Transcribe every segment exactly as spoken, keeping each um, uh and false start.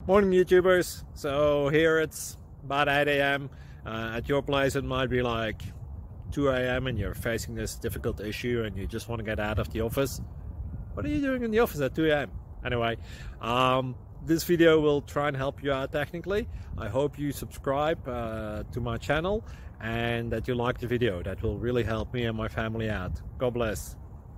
Morning YouTubers. So here it's about eight A M Uh, at your place it might be like two A M and you're facing this difficult issue and you just want to get out of the office. What are you doing in the office at two A M? Anyway, um, this video will try and help you out technically. I hope you subscribe uh, to my channel and that you like the video. That will really help me and my family out. God bless.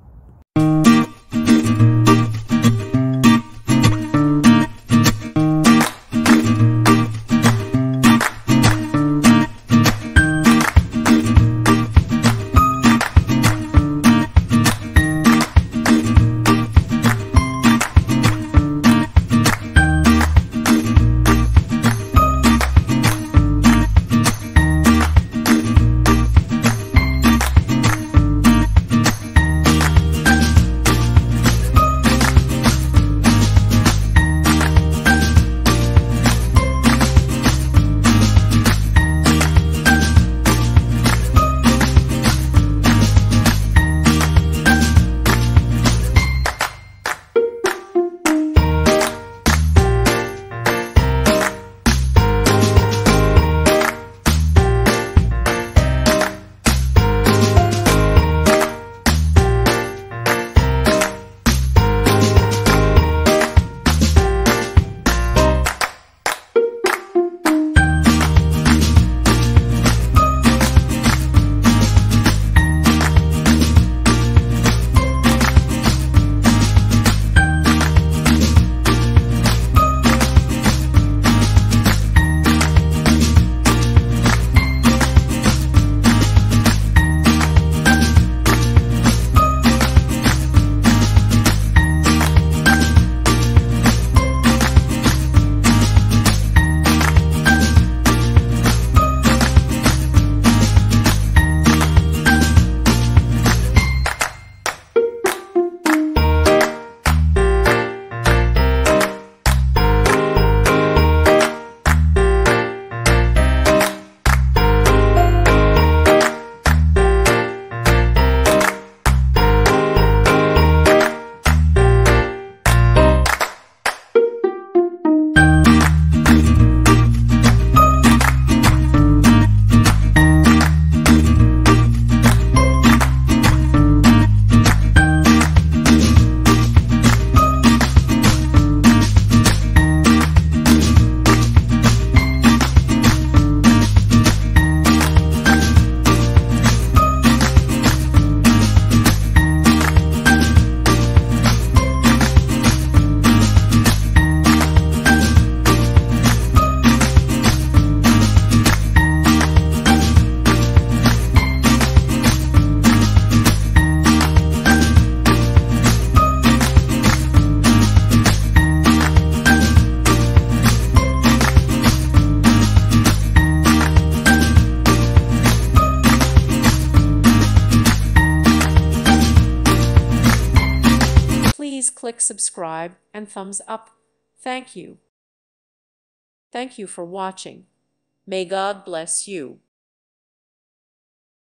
Please click subscribe and thumbs up. Thank you. Thank you for watching. May God bless you.